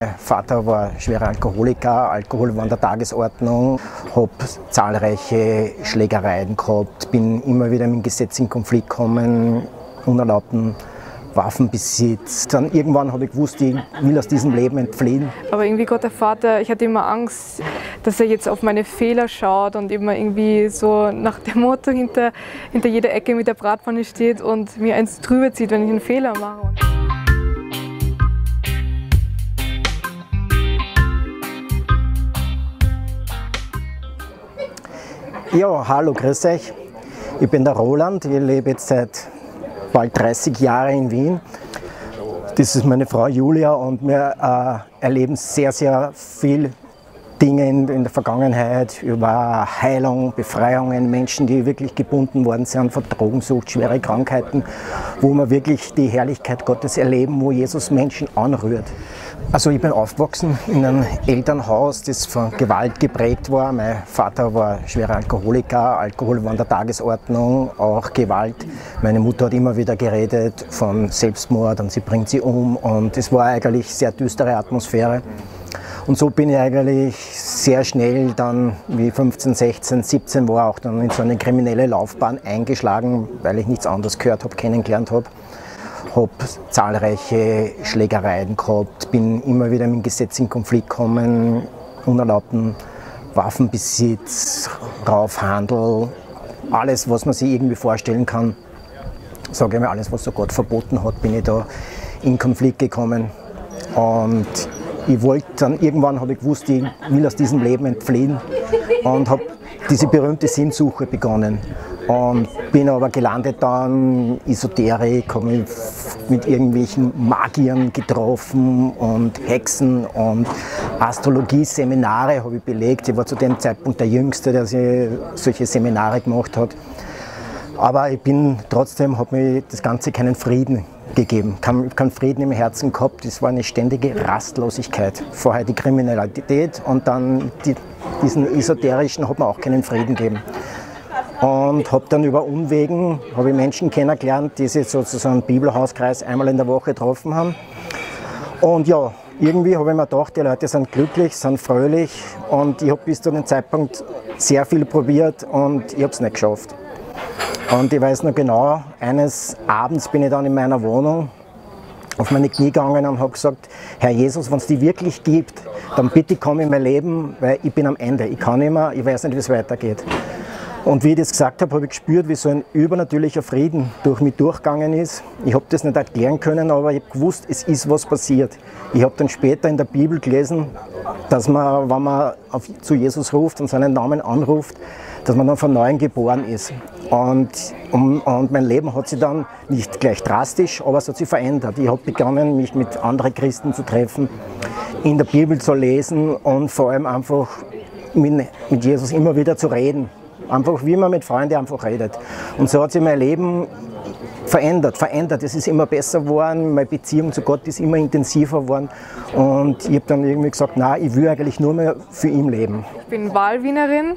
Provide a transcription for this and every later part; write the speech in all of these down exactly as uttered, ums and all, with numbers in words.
Mein Vater war schwerer Alkoholiker, Alkohol war an der Tagesordnung, habe zahlreiche Schlägereien gehabt, bin immer wieder mit dem Gesetz in Konflikt gekommen, unerlaubten Waffenbesitz. Dann irgendwann habe ich gewusst, ich will aus diesem Leben entfliehen. Aber irgendwie Gott der Vater, ich hatte immer Angst, dass er jetzt auf meine Fehler schaut und immer irgendwie so nach dem Motto hinter, hinter jeder Ecke mit der Bratpfanne steht und mir eins drüber zieht, wenn ich einen Fehler mache. Ja, hallo, grüß euch. Ich bin der Roland, ich lebe jetzt seit bald dreißig Jahren in Wien. Das ist meine Frau Julia und wir äh, erleben sehr, sehr viel Dinge in, in der Vergangenheit über Heilung, Befreiungen, Menschen, die wirklich gebunden worden sind von Drogensucht, schwere Krankheiten, wo wir wirklich die Herrlichkeit Gottes erleben, wo Jesus Menschen anrührt. Also ich bin aufgewachsen in einem Elternhaus, das von Gewalt geprägt war. Mein Vater war schwerer Alkoholiker, Alkohol war an der Tagesordnung, auch Gewalt. Meine Mutter hat immer wieder geredet von Selbstmord und sie bringt sie um und es war eigentlich eine sehr düstere Atmosphäre. Und so bin ich eigentlich sehr schnell dann, wie fünfzehn, sechzehn, siebzehn war, auch dann in so eine kriminelle Laufbahn eingeschlagen, weil ich nichts anderes gehört habe, kennengelernt habe. Habe zahlreiche Schlägereien gehabt, bin immer wieder mit dem Gesetz in Konflikt gekommen, unerlaubten Waffenbesitz, Raufhandel, alles, was man sich irgendwie vorstellen kann. Sage ich mal, alles, was so Gott verboten hat, bin ich da in Konflikt gekommen. Und ich wollte dann, irgendwann habe ich gewusst, ich will aus diesem Leben entfliehen und habe diese berühmte Sinnsuche begonnen. Und bin aber gelandet dann Esoterik, habe mich mit irgendwelchen Magiern getroffen und Hexen und Astrologie-Seminare habe ich belegt. Ich war zu dem Zeitpunkt der Jüngste, der solche Seminare gemacht hat. Aber ich bin trotzdem, hat mir das Ganze keinen Frieden gegeben, keinen kein Frieden im Herzen gehabt. Das war eine ständige Rastlosigkeit. Vorher die Kriminalität und dann die, diesen esoterischen hat mir auch keinen Frieden gegeben. Und habe dann über Umwegen habe ich Menschen kennengelernt, die sich sozusagen im Bibelhauskreis einmal in der Woche getroffen haben. Und ja, irgendwie habe ich mir gedacht, die Leute sind glücklich, sind fröhlich und ich habe bis zu dem Zeitpunkt sehr viel probiert und ich habe es nicht geschafft. Und ich weiß noch genau, eines Abends bin ich dann in meiner Wohnung auf meine Knie gegangen und habe gesagt, Herr Jesus, wenn es dich wirklich gibt, dann bitte komm in mein Leben, weil ich bin am Ende, ich kann nicht mehr, ich weiß nicht, wie es weitergeht. Und wie ich das gesagt habe, habe ich gespürt, wie so ein übernatürlicher Frieden durch mich durchgegangen ist. Ich habe das nicht erklären können, aber ich habe gewusst, es ist was passiert. Ich habe dann später in der Bibel gelesen, dass man, wenn man auf, zu Jesus ruft und seinen Namen anruft, dass man dann von Neuem geboren ist. Und, und, und mein Leben hat sich dann nicht gleich drastisch, aber es hat sich verändert. Ich habe begonnen, mich mit anderen Christen zu treffen, in der Bibel zu lesen und vor allem einfach mit, mit Jesus immer wieder zu reden. Einfach wie man mit Freunden einfach redet. Und so hat sich mein Leben verändert, verändert. Es ist immer besser geworden, meine Beziehung zu Gott ist immer intensiver geworden. Und ich habe dann irgendwie gesagt, nein, ich will eigentlich nur mehr für ihn leben. Ich bin Wahlwienerin.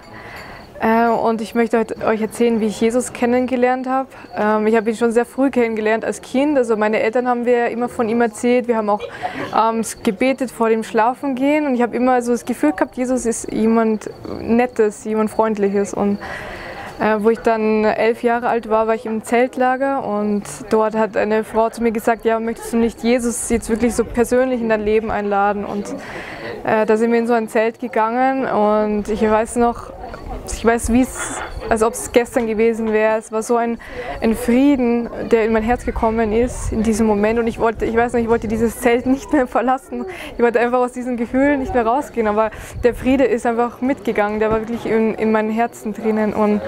Und ich möchte euch erzählen, wie ich Jesus kennengelernt habe. Ich habe ihn schon sehr früh kennengelernt als Kind. Also meine Eltern haben wir immer von ihm erzählt. Wir haben auch abends gebetet vor dem Schlafengehen. Und ich habe immer so das Gefühl gehabt, Jesus ist jemand Nettes, jemand Freundliches. Und äh, wo ich dann elf Jahre alt war, war ich im Zeltlager. Und dort hat eine Frau zu mir gesagt, ja, möchtest du nicht Jesus jetzt wirklich so persönlich in dein Leben einladen? Und äh, da sind wir in so ein Zelt gegangen. Und ich weiß noch, Ich weiß, wie es, als ob es gestern gewesen wäre. Es war so ein, ein Frieden, der in mein Herz gekommen ist in diesem Moment. Und ich wollte, ich weiß nicht, ich wollte dieses Zelt nicht mehr verlassen. Ich wollte einfach aus diesen Gefühlen nicht mehr rausgehen. Aber der Friede ist einfach mitgegangen. Der war wirklich in, in meinem Herzen drinnen. Und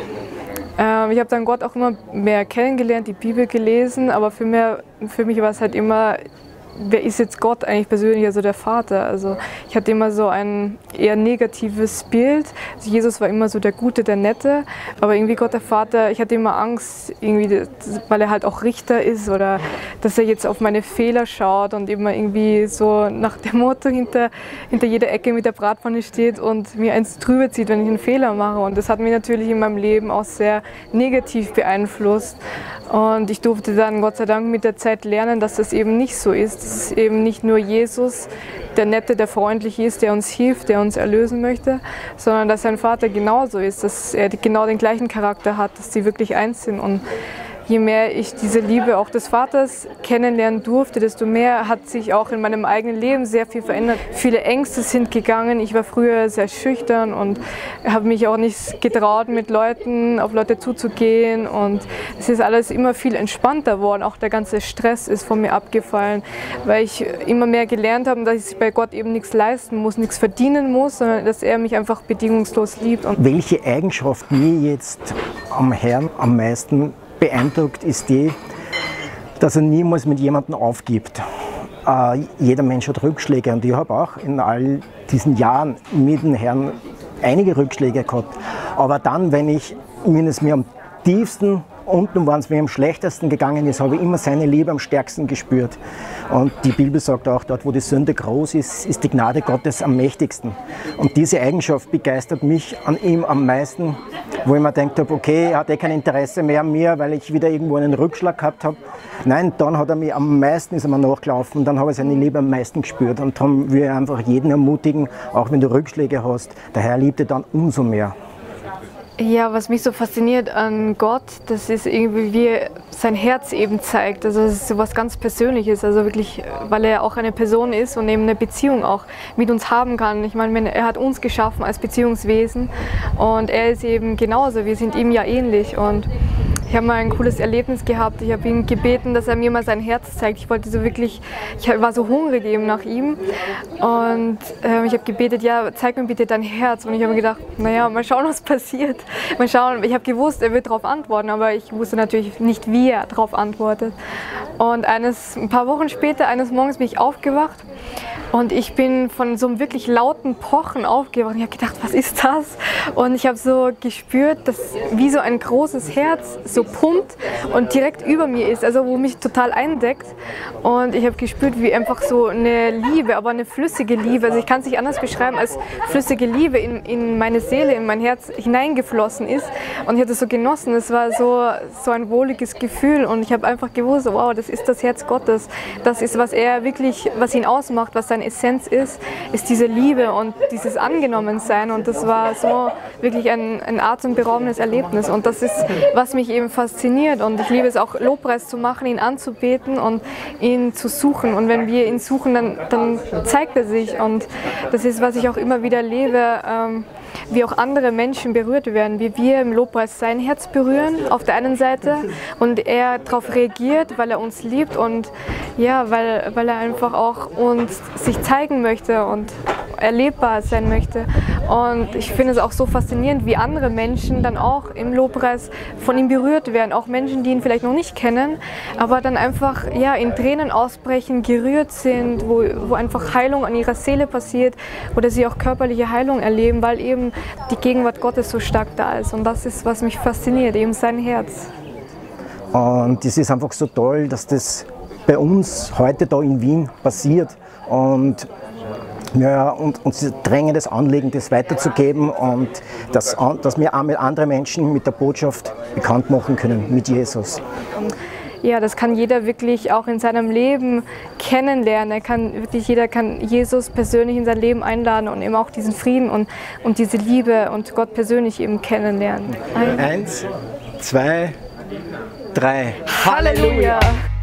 äh, ich habe dann Gott auch immer mehr kennengelernt, die Bibel gelesen. Aber für, mehr, für mich war es halt immer, wer ist jetzt Gott eigentlich persönlich, also der Vater? Also ich hatte immer so ein eher negatives Bild. Also Jesus war immer so der Gute, der Nette, aber irgendwie Gott der Vater, ich hatte immer Angst, irgendwie, weil er halt auch Richter ist oder dass er jetzt auf meine Fehler schaut und immer irgendwie so nach dem Motto hinter, hinter jeder Ecke mit der Bratpfanne steht und mir eins drüber zieht, wenn ich einen Fehler mache. Und das hat mich natürlich in meinem Leben auch sehr negativ beeinflusst. Und ich durfte dann Gott sei Dank mit der Zeit lernen, dass das eben nicht so ist. dass eben nicht nur Jesus der Nette, der freundlich ist, der uns hilft, der uns erlösen möchte, sondern dass sein Vater genauso ist, dass er genau den gleichen Charakter hat, dass sie wirklich eins sind. Und je mehr ich diese Liebe auch des Vaters kennenlernen durfte, desto mehr hat sich auch in meinem eigenen Leben sehr viel verändert. Viele Ängste sind gegangen. Ich war früher sehr schüchtern und habe mich auch nicht getraut, mit Leuten, auf Leute zuzugehen. Und es ist alles immer viel entspannter geworden. Auch der ganze Stress ist von mir abgefallen, weil ich immer mehr gelernt habe, dass ich bei Gott eben nichts leisten muss, nichts verdienen muss, sondern dass er mich einfach bedingungslos liebt. Und welche Eigenschaft mir jetzt am Herrn am meisten beeindruckt, ist die, dass er niemals mit jemandem aufgibt. Äh, jeder Mensch hat Rückschläge und ich habe auch in all diesen Jahren mit dem Herrn einige Rückschläge gehabt. Aber dann, wenn ich, wenn es mir am tiefsten unten waren, es mir am schlechtesten gegangen ist, habe ich immer seine Liebe am stärksten gespürt. Und die Bibel sagt auch, dort wo die Sünde groß ist, ist die Gnade Gottes am mächtigsten. Und diese Eigenschaft begeistert mich an ihm am meisten, wo ich mir gedacht habe, okay, er hat eh kein Interesse mehr an mir, weil ich wieder irgendwo einen Rückschlag gehabt habe. Nein, dann hat er mich am meisten, ist er mir nachgelaufen, dann habe ich seine Liebe am meisten gespürt. Und darum will ich einfach jeden ermutigen, auch wenn du Rückschläge hast, der Herr liebt dich dann umso mehr. Ja, was mich so fasziniert an Gott, das ist irgendwie, wie sein Herz eben zeigt. Also es ist so was ganz Persönliches, also wirklich, weil er auch eine Person ist und eben eine Beziehung auch mit uns haben kann. Ich meine, er hat uns geschaffen als Beziehungswesen und er ist eben genauso, wir sind ihm ja ähnlich. Und ich habe mal ein cooles Erlebnis gehabt. Ich habe ihn gebeten, dass er mir mal sein Herz zeigt. Ich wollte so wirklich, ich war so hungrig eben nach ihm. Und äh, ich habe gebetet, ja, zeig mir bitte dein Herz. Und ich habe mir gedacht, naja, mal schauen, was passiert. Mal schauen. Ich habe gewusst, er wird darauf antworten, aber ich wusste natürlich nicht, wie er darauf antwortet. Und eines, ein paar Wochen später, eines Morgens bin ich aufgewacht. Und ich bin von so einem wirklich lauten Pochen aufgewacht. Ich habe gedacht, was ist das? Und ich habe so gespürt, dass wie so ein großes Herz so pumpt und direkt über mir ist, also wo mich total eindeckt. Und ich habe gespürt, wie einfach so eine Liebe, aber eine flüssige Liebe, also ich kann es nicht anders beschreiben, als flüssige Liebe in, in meine Seele, in mein Herz hineingeflossen ist. Und ich habe das so genossen, es war so, so ein wohliges Gefühl und ich habe einfach gewusst, wow, das ist das Herz Gottes. Das ist, was er wirklich, was ihn ausmacht, was seine Essenz ist, ist diese Liebe und dieses Angenommensein. Und das war so wirklich ein, ein atemberaubendes Erlebnis. Und das ist, was mich eben fasziniert. Und ich liebe es auch, Lobpreis zu machen, ihn anzubeten und ihn zu suchen. Und wenn wir ihn suchen, dann, dann zeigt er sich. Und das ist, was ich auch immer wieder lebe, ähm, wie auch andere Menschen berührt werden, wie wir im Lobpreis sein Herz berühren auf der einen Seite und er darauf reagiert, weil er uns liebt und ja, weil, weil er einfach auch uns sich zeigen möchte und erlebbar sein möchte. Und ich finde es auch so faszinierend, wie andere Menschen dann auch im Lobpreis von ihm berührt werden, auch Menschen, die ihn vielleicht noch nicht kennen, aber dann einfach ja, in Tränen ausbrechen, gerührt sind, wo, wo einfach Heilung an ihrer Seele passiert oder sie auch körperliche Heilung erleben, weil eben die Gegenwart Gottes so stark da ist. Und das ist, was mich fasziniert, eben sein Herz. Und es ist einfach so toll, dass das bei uns heute da in Wien passiert. Und ja, und uns drängendes Anliegen, das weiterzugeben und dass, dass wir einmal andere Menschen mit der Botschaft bekannt machen können, mit Jesus. Ja, das kann jeder wirklich auch in seinem Leben kennenlernen. Er kann, wirklich jeder kann Jesus persönlich in sein Leben einladen und eben auch diesen Frieden und, und diese Liebe und Gott persönlich eben kennenlernen. Eins, zwei, drei. Halleluja!